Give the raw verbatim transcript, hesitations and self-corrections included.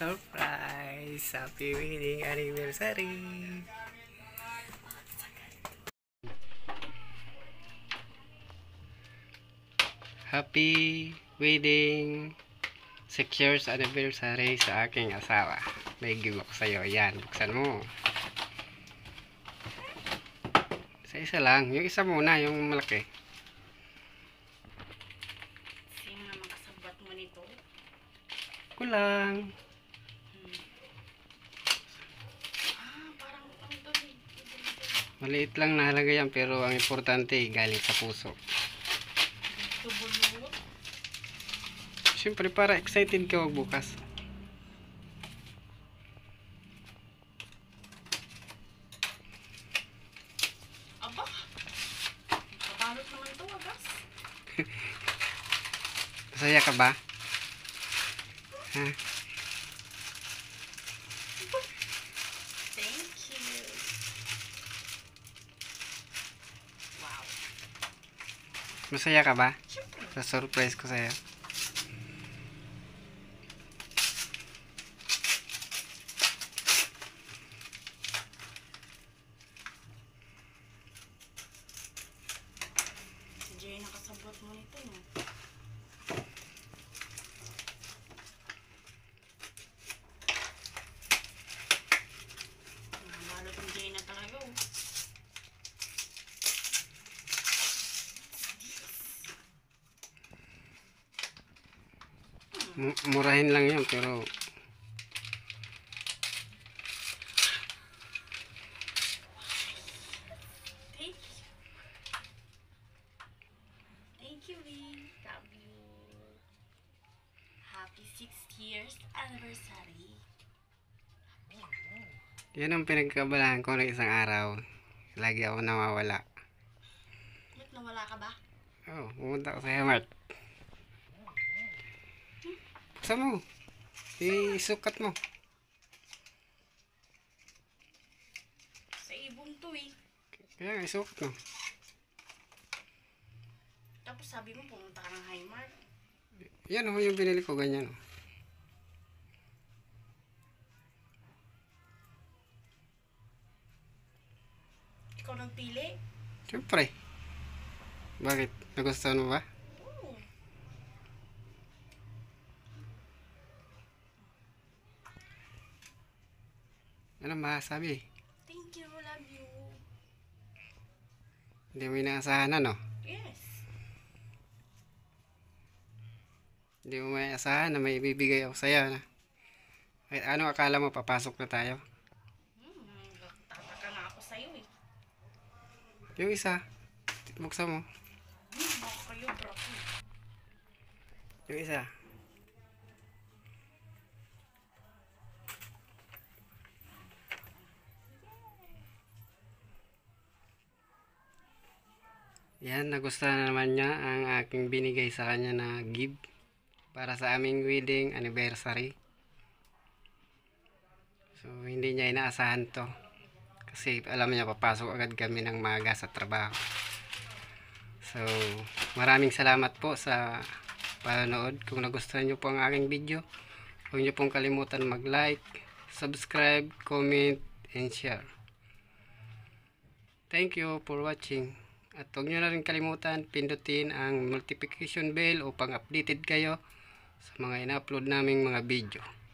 Surprise! Happy wedding anniversary! Happy wedding six years anniversary sa aking asawa. May gift sa'yo. Yan, buksan mo. Isa-isa lang. Yung isa muna, yung malaki. Sino na makasabat mo nito? Kulang. Hmm. Ah, parang ano to? Maliit lang nahalaga yan, pero ang importante galing sa puso. Tubulot. Siyempre para excited ka magbukas. Aba, kabalot naman to, agas. Masaya ka ba? Ha? Thank you. Wow. Masaya ka ba? Siyempre. Sa surprise ko sa'yo. Si Jay nakasabot mo nito, no? Nabalot ni Jay na talaga, oh. M- murahin lang yun, pero Thank you. Thank you, Lee. Love you. Happy six years anniversary. yan ang pinagkabalahan ko ng isang araw. Lagi ako nawawala. Ba't nawala ka ba? Oh, pumunta ko sa Hemart. Buksan mo. Isukat mo. Sa ibong to, eh. Kaya nga, isukat mo. Tapos sabi mo, pumunta ka ng Highmark. Yan o, yung binili ko, ganyan o. Ikaw nagpili? Siyempre. Bakit? Nagustuhan mo ba? Oo. Ano masasabi? Thank you, love you. Hindi mo inaasahan, ano? Yes. Hindi mo may asahan na may ibibigay ako sa'yo, na. Ay, ano akala mo, papasok na tayo? Hmm, tataka nga ako sa'yo, eh. Yung isa, buksan mo. Hmm, baka kayo, bro. Yung isa. Yan, nagustuhan na naman niya ang aking binigay sa kanya na gift para sa aming wedding anniversary. So, hindi niya inaasahan to. Kasi alam niya, papasok agad kami ng maga sa trabaho. So, maraming salamat po sa panonood. Kung nagustuhan niyo po ang aking video, huwag niyo pong kalimutan mag-like, subscribe, comment, and share. Thank you for watching. At huwag nyo na rin kalimutan pindutin ang notification bell upang updated kayo sa mga ina-upload naming mga video.